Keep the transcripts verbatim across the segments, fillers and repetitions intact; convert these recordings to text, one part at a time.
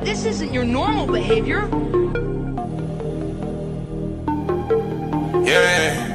This isn't your normal behavior. Yeah,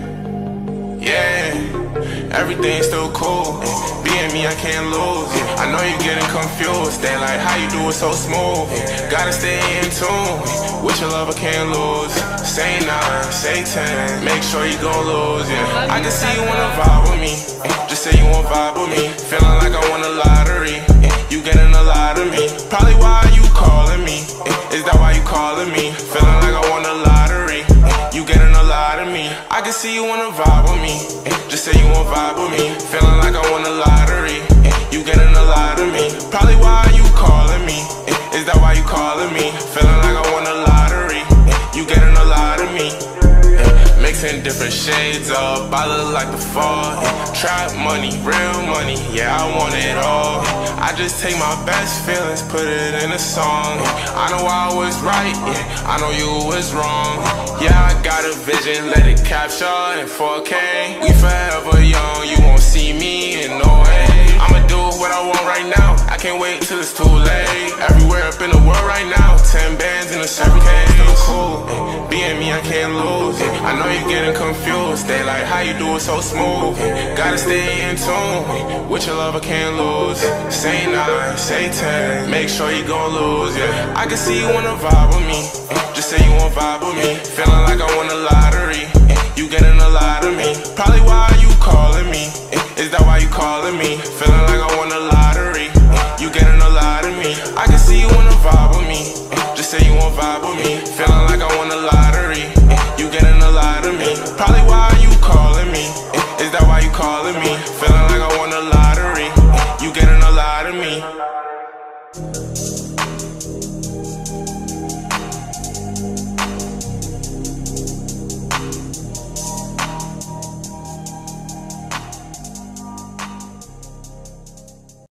yeah, everything's still cool. Being me, I can't lose. I know you're getting confused. They like how you do it so smooth. Gotta stay in tune. With your love, I can't lose. Say nine, say ten. Make sure you gon' lose. Yeah, I can see you wanna vibe with me. Just say you wanna vibe with me. Feeling like I won a lottery. You getting a lot of me. Probably why you calling me. Is that why you calling me? Feeling like I won a lottery. You getting a lot of me. I can see you wanna vibe with me. Just say you wanna vibe with me. Feeling like I won a lottery. You getting a lot of me. Probably why you calling me. Is that why you calling me? Feeling like I won a lottery. You getting a lot of me. Mixing different shades up, I look like the fall. Trap money, real money, yeah, I want it all. I just take my best feelings, put it in a song. I know I was right, yeah, I know you was wrong. Yeah, I got a vision, let it capture in four K. We forever young, you won't see me in no way. I'ma do what I want right now, I can't wait till it's too late. Everywhere up in the world right now, ten bands in a suitcase. Still cool, being me, I can't lose. I know you're getting confused, they like how you do it so smooth. Gotta stay in tune, with your love I can't lose. Say nine, say ten, make sure you gon' lose, yeah. I can see you wanna vibe with me, just say you wanna vibe with me. Feeling like I won a lottery, you getting a lot of me. Probably why you calling me, is that why you calling me? Feeling like I won a lottery, you getting a lot of me. I can see you wanna vibe with me, just say you wanna vibe with me. Feeling like I